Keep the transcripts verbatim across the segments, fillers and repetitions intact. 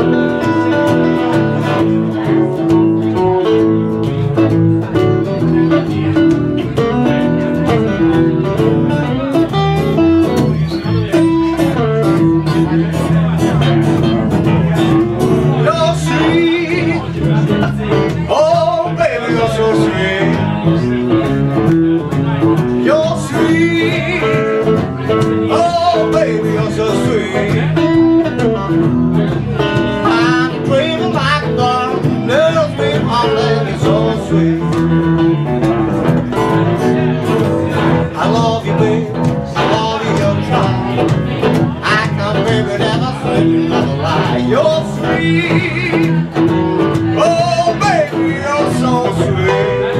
You're sweet, oh baby, you're so sweet.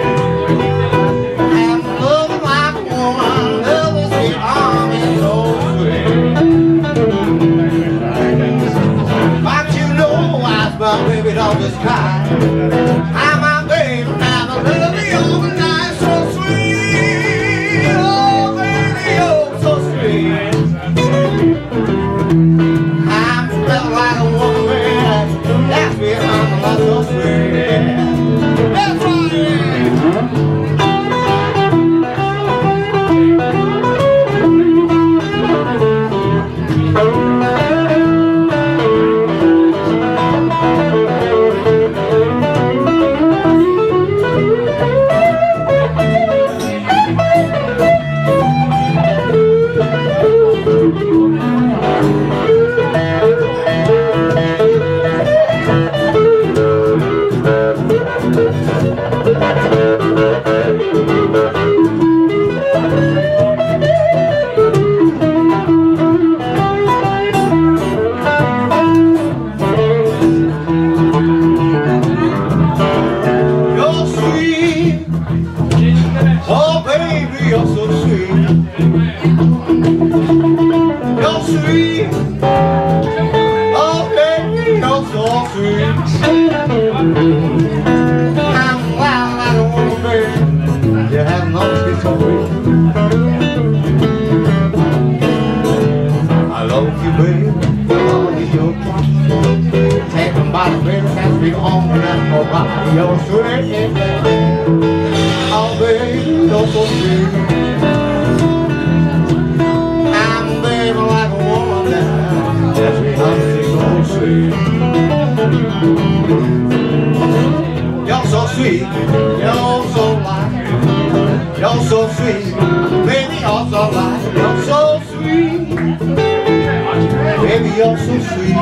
And love like one, love is the arm is so sweet. But you know why's my baby don't just cry. I'm my baby, I'm a love you overnight, so sweet. Oh baby, you're so sweet. Like a woman, that's me, I'm not so sweet. That's oh baby, you're so sweet. You're sweet. Oh baby, you're so sweet. I'm wild like a woman, baby. You have no be so sweet. I love you, baby. I love you, your take them by the baby, that's me on that for my you're sweet. Oh baby, you're so sweet. I'm baby like a woman now. That's me, I'm so sweet. You're so sweet. You're so light. You're so sweet. Baby, you're so light. You're so sweet. Baby, you're so sweet.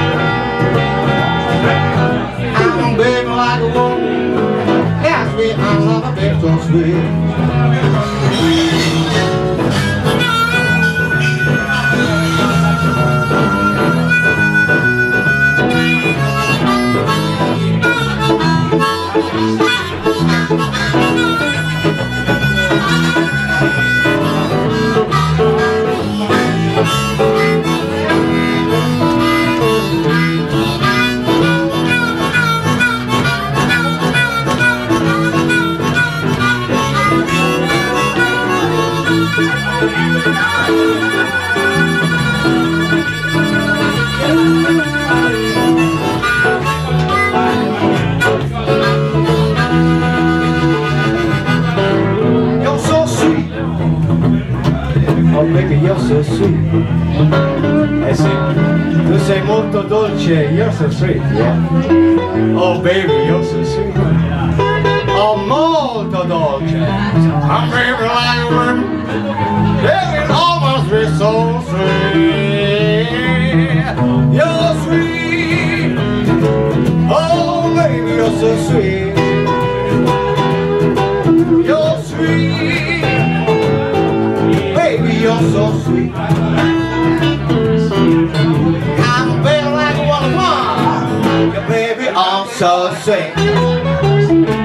I'm baby like a woman. That's me, I love a baby so sweet. Oh baby, you're so sweet. Eh sì, tu sei molto dolce, you're so sweet, yeah. Oh baby, you're so sweet. Oh, molto dolce. I'm baby like a woman. Baby, almost be so sweet. You're sweet. Oh baby, you're so sweet. You're sweet. Baby, you're so sweet. I'm baby like a woman. Your baby, I'm so sweet.